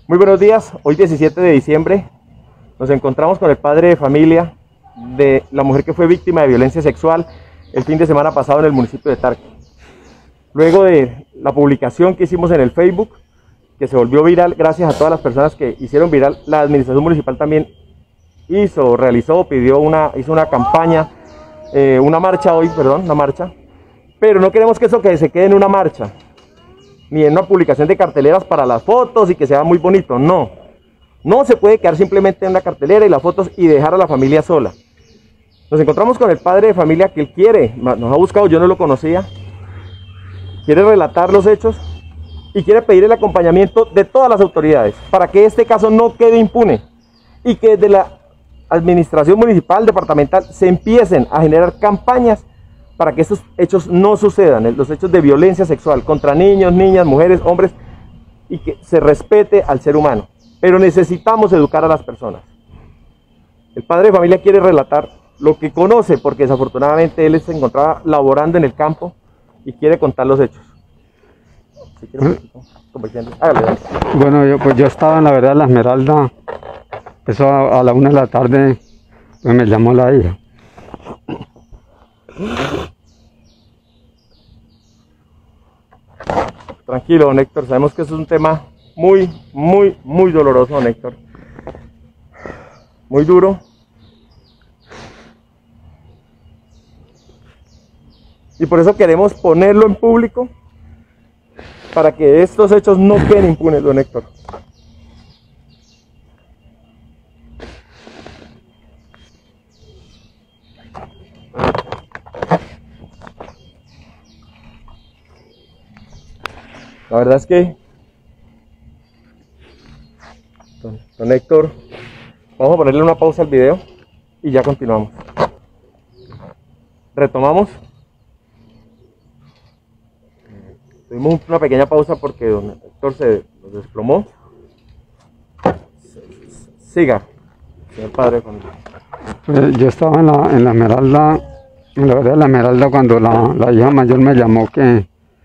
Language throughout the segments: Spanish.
Muy buenos días, hoy 17 de diciembre nos encontramos con el padre de familia de la mujer que fue víctima de violencia sexual el fin de semana pasado en el municipio de Tarqui. Luego de la publicación que hicimos en el Facebook, que se volvió viral gracias a todas las personas que hicieron viral, la administración municipal también hizo una campaña, una marcha, pero no queremos que eso se quede en una marcha, ni en una publicación de carteleras para las fotos y que sea muy bonito, no se puede quedar simplemente en una cartelera y las fotos y dejar a la familia sola. Nos encontramos con el padre de familia que él quiere, nos ha buscado, yo no lo conocía, quiere relatar los hechos y quiere pedir el acompañamiento de todas las autoridades para que este caso no quede impune y que desde la administración municipal, departamental, se empiecen a generar campañas para que estos hechos no sucedan, los hechos de violencia sexual contra niños, niñas, mujeres, hombres, y que se respete al ser humano. Pero necesitamos educar a las personas. El padre de familia quiere relatar lo que conoce, porque desafortunadamente él se encontraba laborando en el campo y quiere contar los hechos. Si quiere, hágale. Bueno, yo estaba en la vereda de la Esmeralda, eso a la 1 de la tarde, pues me llamó la hija. Tranquilo, don Héctor, sabemos que eso es un tema muy doloroso, don Héctor. Muy duro. Y por eso queremos ponerlo en público, para que estos hechos no queden impunes, don Héctor. La verdad es que, don Héctor, vamos a ponerle una pausa al video y ya continuamos. Retomamos. Tuvimos una pequeña pausa porque don Héctor se nos desplomó. Siga, señor padre. Pues yo estaba en la Esmeralda, en la vereda de la Esmeralda, cuando la hija mayor me llamó que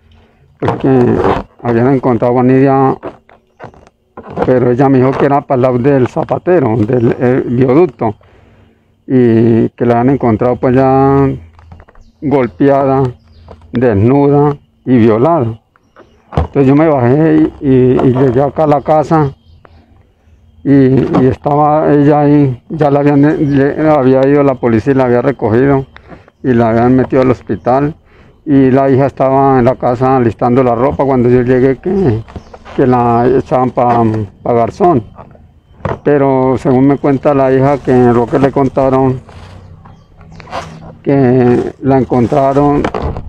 habían encontrado a Nidia, pero ella me dijo que era para el lado del zapatero, del viaducto, y que la habían encontrado pues ya golpeada, desnuda y violada. Entonces yo me bajé y llegué acá a la casa y estaba ella ahí, ya había ido la policía y la había recogido y la habían metido al hospital. Y la hija estaba en la casa listando la ropa cuando yo llegué, que la echaban para garzón. Pero según me cuenta la hija, que lo que le contaron, que la encontraron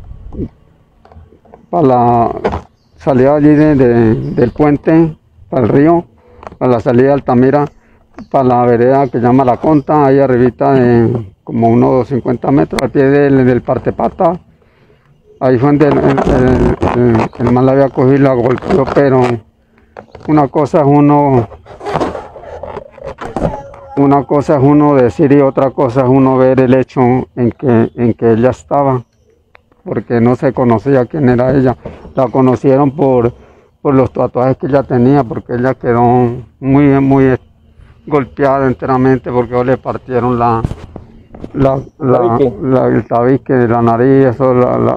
para la salida allí del puente, para el río, para la salida de Altamira, para la vereda que llama La Conta, ahí arribita de como unos 50 metros, al pie del Partepata. Ahí fue donde el man la había cogido y la golpeó, pero una cosa es uno decir y otra cosa es uno ver el hecho en que ella estaba, porque no se conocía quién era ella. La conocieron por los tatuajes que ella tenía, porque ella quedó muy golpeada enteramente, porque le partieron el tabique de la nariz, eso,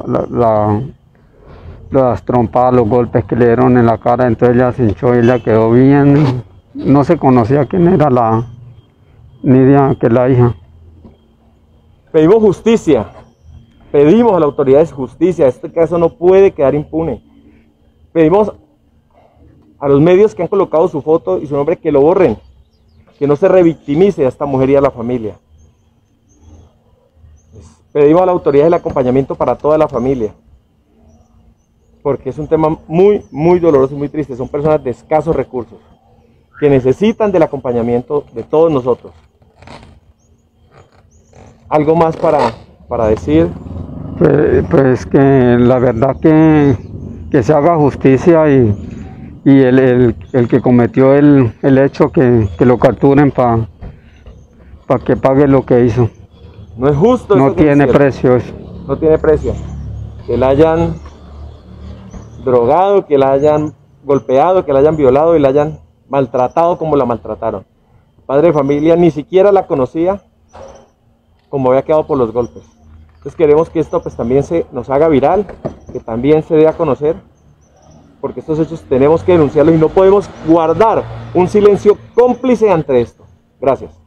las trompadas, los golpes que le dieron en la cara. Entonces ella se hinchó y ella quedó bien. No se conocía quién era la Nidia, que es la hija. Pedimos justicia, pedimos a las autoridades justicia. Este caso no puede quedar impune. Pedimos a los medios que han colocado su foto y su nombre que lo borren, que no se revictimice a esta mujer y a la familia. Pedimos a la autoridad el acompañamiento para toda la familia, porque es un tema muy doloroso y muy triste. Son personas de escasos recursos que necesitan del acompañamiento de todos nosotros. ¿Algo más para decir? Pues que la verdad que se haga justicia y el que cometió el hecho, que lo capturen para que pague lo que hizo. No es justo. No tiene precio eso. No tiene precio. Que la hayan drogado, que la hayan golpeado, que la hayan violado y la hayan maltratado como la maltrataron. El padre de familia ni siquiera la conocía como había quedado por los golpes. Entonces queremos que esto pues también se nos haga viral, que también se dé a conocer, porque estos hechos tenemos que denunciarlos y no podemos guardar un silencio cómplice ante esto. Gracias.